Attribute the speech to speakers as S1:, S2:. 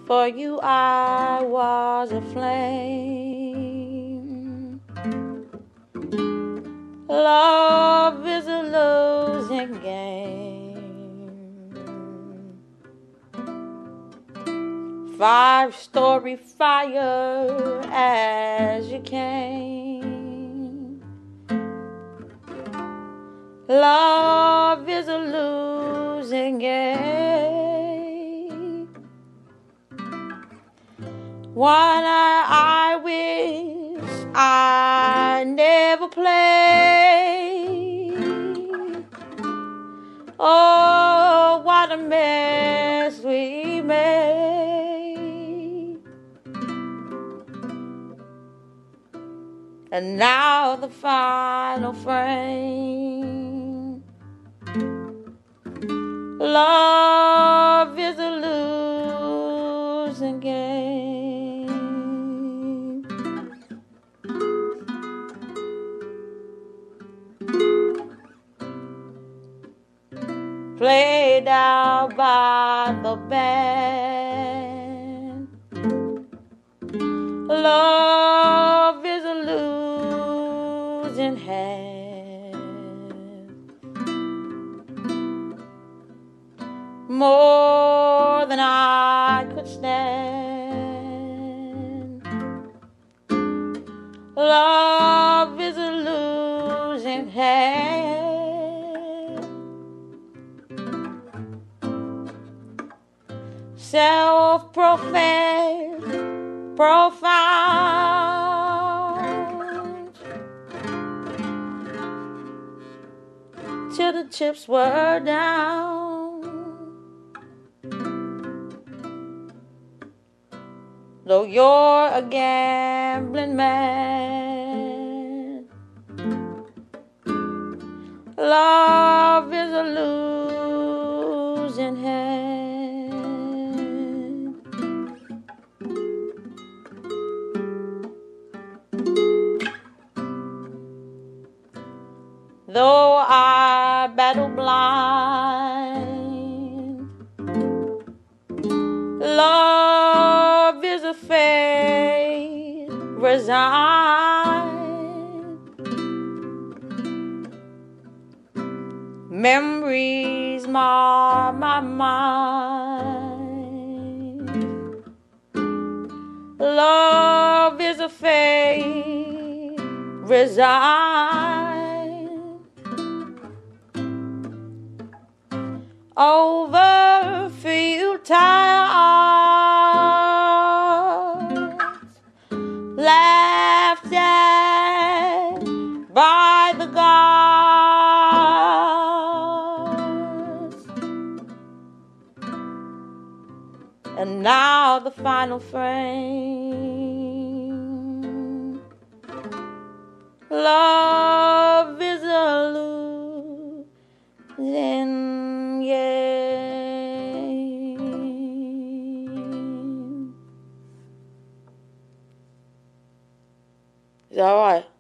S1: For you I was a flame. Love is a losing game. 5-story fire as you came. Love is a losing game. One I wish I never played. Oh, what a mess we made. And now the final frame. Love is a losing game. Played out by the band. Love is a losing hand. More than I could stand. Love is a losing hand. Self-professed, profound, till the chips were down. Though you're a gambling man, love is a losing hand. Though I battle blind, love is a fate resigned. Memories mar my mind. Love is a fate resigned. Over futile odds, laughed at by the gods. And now the final frame. Love is a losing game. Is that all right?